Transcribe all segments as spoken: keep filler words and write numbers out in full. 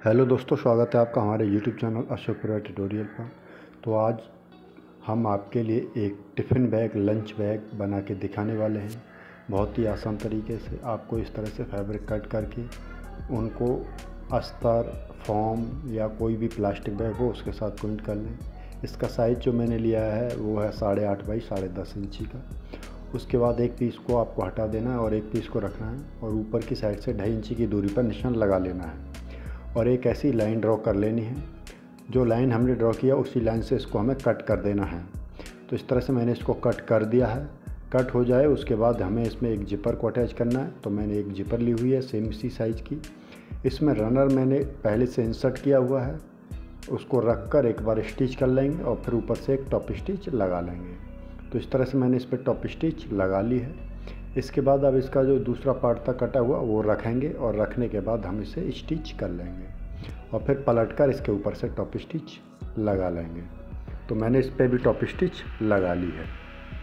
Hello दोस्तों, स्वागत है आपका हमारे यूट्यूब चैनल अशोक पुरा ट्यूटोरियल पर। तो आज हम आपके लिए एक टिफ़िन बैग, लंच बैग बना के दिखाने वाले हैं। बहुत ही आसान तरीके से आपको इस तरह से फैब्रिक कट करके उनको अस्तर, फोम या कोई भी प्लास्टिक बैग हो उसके साथ प्रिंट कर लें। इसका साइज़ जो मैंने लिया है वो है साढ़े आठ बाई साढ़े दस इंची का। उसके बाद एक पीस को आपको हटा देना है और एक पीस को रखना है और ऊपर की साइड से ढाई इंची की दूरी पर निशान लगा लेना है और एक ऐसी लाइन ड्रॉ कर लेनी है। जो लाइन हमने ड्रॉ किया उसी लाइन से इसको हमें कट कर देना है। तो इस तरह से मैंने इसको कट कर दिया है। कट हो जाए उसके बाद हमें इसमें एक जिपर को अटैच करना है। तो मैंने एक जिपर ली हुई है सेम इसी साइज़ की। इसमें रनर मैंने पहले से इंसर्ट किया हुआ है, उसको रख कर एक बार स्टिच कर लेंगे और फिर ऊपर से एक टॉप स्टिच लगा लेंगे। तो इस तरह से मैंने इस पर टॉप स्टिच लगा ली है। इसके बाद अब इसका जो दूसरा पार्ट था कटा हुआ वो रखेंगे और रखने के बाद हम इसे स्टिच कर लेंगे और फिर पलटकर इसके ऊपर से टॉप स्टिच लगा लेंगे। तो मैंने इस पर भी टॉप स्टिच लगा ली है।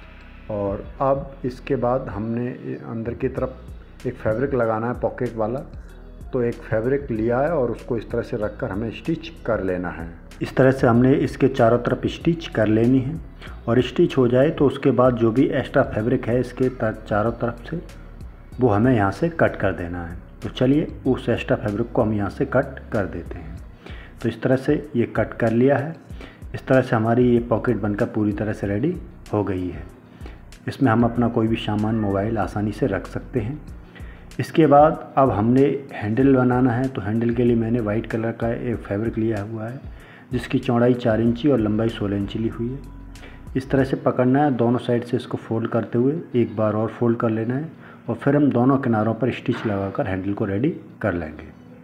और अब इसके बाद हमने अंदर की तरफ एक फैब्रिक लगाना है पॉकेट वाला। तो एक फैब्रिक लिया है और उसको इस तरह से रखकर हमें स्टिच कर लेना है। इस तरह से हमने इसके चारों तरफ स्टिच कर लेनी है और स्टिच हो जाए तो उसके बाद जो भी एक्स्ट्रा फैब्रिक है इसके चारों तरफ से वो हमें यहाँ से कट कर देना है। तो चलिए उस एक्स्ट्रा फैब्रिक को हम यहाँ से कट कर देते हैं। तो इस तरह से ये कट कर लिया है। इस तरह से हमारी ये पॉकेट बनकर पूरी तरह से रेडी हो गई है। इसमें हम अपना कोई भी सामान, मोबाइल आसानी से रख सकते हैं। इसके बाद अब हमने हैंडल बनाना है। तो हैंडल के लिए मैंने वाइट कलर का एक फैब्रिक लिया हुआ है जिसकी चौड़ाई चार इंची और लंबाई सोलह इंची ली हुई है। इस तरह से पकड़ना है, दोनों साइड से इसको फोल्ड करते हुए एक बार और फोल्ड कर लेना है और फिर हम दोनों किनारों पर स्टिच लगाकर हैंडल को रेडी कर लेंगे।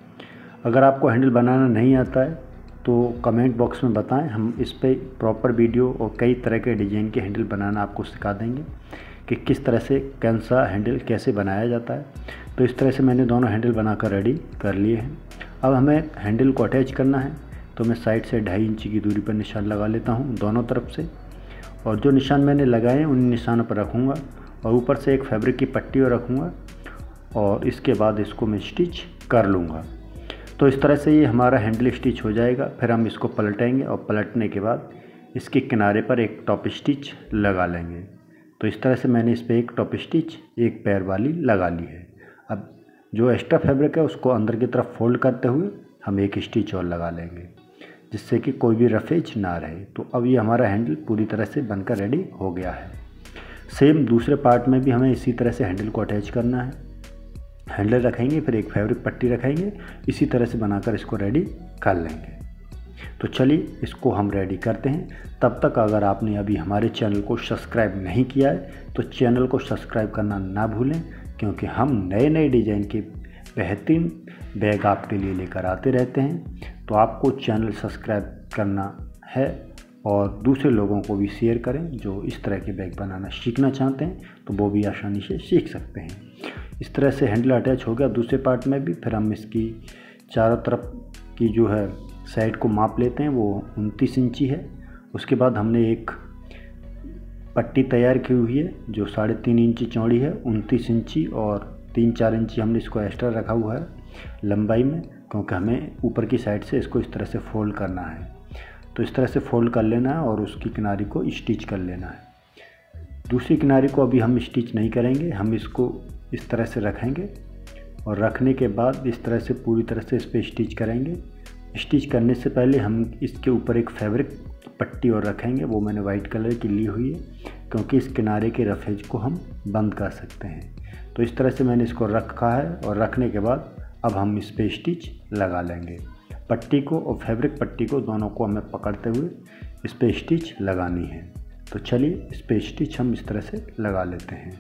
अगर आपको हैंडल बनाना नहीं आता है तो कमेंट बॉक्स में बताएं, हम इस पे प्रॉपर वीडियो और कई तरह के डिज़ाइन के हैंडल बनाना आपको सिखा देंगे कि किस तरह से कौन सा हैंडल कैसे बनाया जाता है। तो इस तरह से मैंने दोनों हैंडल बनाकर रेडी कर लिए हैं। अब हमें हैंडल को अटैच करना है। तो मैं साइड से ढाई इंची की दूरी पर निशान लगा लेता हूँ दोनों तरफ से और जो निशान मैंने लगाए हैं उन निशानों पर रखूँगा और ऊपर से एक फैब्रिक की पट्टी और रखूँगा और इसके बाद इसको मैं स्टिच कर लूँगा। तो इस तरह से ये हमारा हैंडल स्टिच हो जाएगा। फिर हम इसको पलटेंगे और पलटने के बाद इसके किनारे पर एक टॉप स्टिच लगा लेंगे। तो इस तरह से मैंने इस पर एक टॉप स्टिच एक पैर वाली लगा ली है। अब जो एक्स्ट्रा फैब्रिक है उसको अंदर की तरफ फोल्ड करते हुए हम एक स्टिच और लगा लेंगे जिससे कि कोई भी रफेज ना रहे। तो अब ये हमारा हैंडल पूरी तरह से बनकर रेडी हो गया है। सेम दूसरे पार्ट में भी हमें इसी तरह से हैंडल को अटैच करना है। हैंडल रखेंगे, फिर एक फैब्रिक पट्टी रखेंगे, इसी तरह से बनाकर इसको रेडी कर लेंगे। तो चलिए इसको हम रेडी करते हैं। तब तक अगर आपने अभी हमारे चैनल को सब्सक्राइब नहीं किया है तो चैनल को सब्सक्राइब करना ना भूलें, क्योंकि हम नए नए डिज़ाइन के बेहतरीन बैग आपके लिए लेकर आते रहते हैं। तो आपको चैनल सब्सक्राइब करना है और दूसरे लोगों को भी शेयर करें जो इस तरह के बैग बनाना सीखना चाहते हैं, तो वो भी आसानी से सीख सकते हैं। इस तरह से हैंडल अटैच हो गया दूसरे पार्ट में भी। फिर हम इसकी चारों तरफ की जो है साइड को माप लेते हैं, वो उनतीस इंची है। उसके बाद हमने एक पट्टी तैयार की हुई है जो साढ़े तीन इंची चौड़ी है, उनतीस इंची और तीन चार इंची हमने इसको एक्स्ट्रा रखा हुआ है लंबाई में, क्योंकि हमें ऊपर की साइड से इसको इस तरह से फोल्ड करना है। तो इस तरह से फोल्ड कर लेना है और उसकी किनारी को स्टिच कर लेना है। दूसरी किनारी को अभी हम स्टिच नहीं करेंगे, हम इसको इस तरह से रखेंगे और रखने के बाद इस तरह से पूरी तरह से इस पर स्टिच करेंगे। स्टिच करने से पहले हम इसके ऊपर एक फैब्रिक पट्टी और रखेंगे, वो मैंने वाइट कलर की ली हुई है क्योंकि इस किनारे के रफेज को हम बंद कर सकते हैं। तो इस तरह से मैंने इसको रखा है और रखने के बाद अब हम इस पर स्टिच लगा लेंगे। पट्टी को और फैब्रिक पट्टी को दोनों को हमें पकड़ते हुए इस पर स्टिच लगानी है। तो चलिए इस पर स्टिच हम इस तरह से लगा लेते हैं।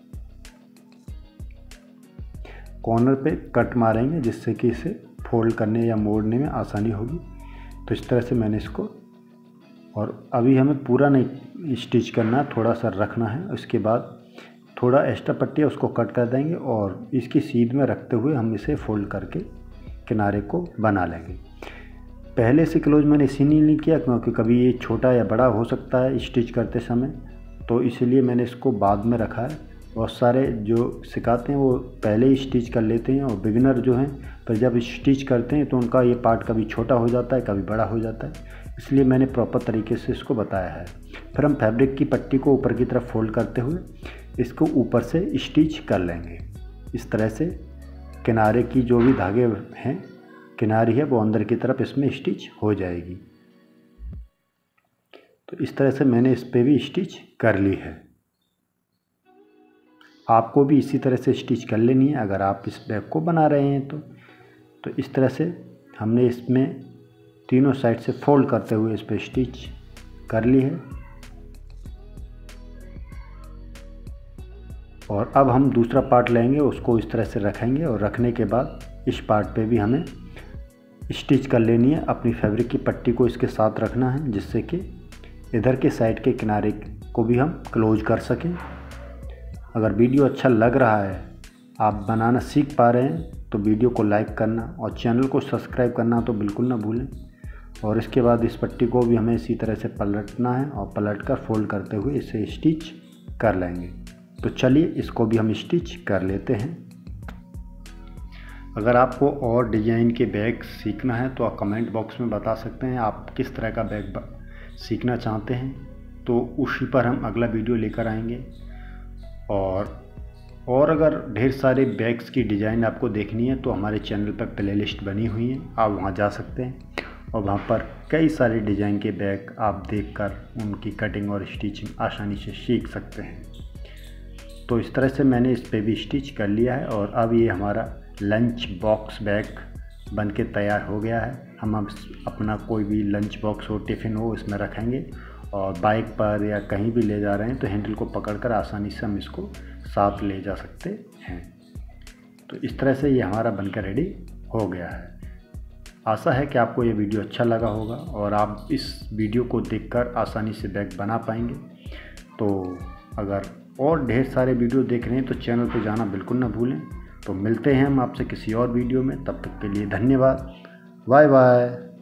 कॉर्नर पे कट मारेंगे जिससे कि इसे फोल्ड करने या मोड़ने में आसानी होगी। तो इस तरह से मैंने इसको, और अभी हमें पूरा नहीं स्टिच करना, थोड़ा सा रखना है। उसके बाद थोड़ा एक्स्ट्रा पट्टी है उसको कट कर देंगे और इसकी सीध में रखते हुए हम इसे फोल्ड करके किनारे को बना लेंगे। पहले से क्लोज मैंने इसीलिए नहीं किया क्योंकि कभी ये छोटा या बड़ा हो सकता है स्टिच करते समय, तो इसीलिए मैंने इसको बाद में रखा है। बहुत सारे जो सिखाते हैं वो पहले ही स्टिच कर लेते हैं, और बिगिनर जो हैं पर जब स्टिच करते हैं तो उनका ये पार्ट कभी छोटा हो जाता है कभी बड़ा हो जाता है, इसलिए मैंने प्रॉपर तरीके से इसको बताया है। फिर हम फैब्रिक की पट्टी को ऊपर की तरफ फोल्ड करते हुए इसको ऊपर से स्टिच कर लेंगे। इस तरह से किनारे की जो भी धागे हैं, किनारी है, वो अंदर की तरफ इसमें स्टिच हो जाएगी। तो इस तरह से मैंने इस पे भी स्टिच कर ली है। आपको भी इसी तरह से स्टिच कर लेनी है अगर आप इस बैग को बना रहे हैं तो। तो इस तरह से हमने इसमें तीनों साइड से फोल्ड करते हुए इस पे स्टिच कर ली है। और अब हम दूसरा पार्ट लेंगे, उसको इस तरह से रखेंगे, और रखने के बाद इस पार्ट पे भी हमें स्टिच कर लेनी है। अपनी फैब्रिक की पट्टी को इसके साथ रखना है, जिससे कि इधर के साइड के किनारे को भी हम क्लोज कर सकें। अगर वीडियो अच्छा लग रहा है, आप बनाना सीख पा रहे हैं, तो वीडियो को लाइक करना और चैनल को सब्सक्राइब करना तो बिल्कुल ना भूलें। और इसके बाद इस पट्टी को भी हमें इसी तरह से पलटना है, और पलट कर फोल्ड करते हुए इसे स्टिच कर लेंगे। तो चलिए इसको भी हम स्टिच कर लेते हैं। अगर आपको और डिज़ाइन के बैग सीखना है तो आप कमेंट बॉक्स में बता सकते हैं आप किस तरह का बैग सीखना चाहते हैं, तो उसी पर हम अगला वीडियो लेकर आएंगे। और और अगर ढेर सारे बैग्स की डिज़ाइन आपको देखनी है तो हमारे चैनल पर प्लेलिस्ट बनी हुई है, आप वहां जा सकते हैं, और वहां पर कई सारे डिज़ाइन के बैग आप देखकर उनकी कटिंग और स्टिचिंग आसानी से सीख सकते हैं। तो इस तरह से मैंने इस पे भी स्टिच कर लिया है, और अब ये हमारा लंच बॉक्स बैग बन के तैयार हो गया है। हम अब अपना कोई भी लंच बॉक्स हो, टिफ़िन हो, इसमें रखेंगे, और बाइक पर या कहीं भी ले जा रहे हैं तो हैंडल को पकड़कर आसानी से हम इसको साथ ले जा सकते हैं। तो इस तरह से ये हमारा बनकर रेडी हो गया है। आशा है कि आपको ये वीडियो अच्छा लगा होगा और आप इस वीडियो को देखकर आसानी से बैग बना पाएंगे। तो अगर और ढेर सारे वीडियो देख रहे हैं तो चैनल पर जाना बिल्कुल ना भूलें। तो मिलते हैं हम आपसे किसी और वीडियो में, तब तक के लिए धन्यवाद। Bye bye.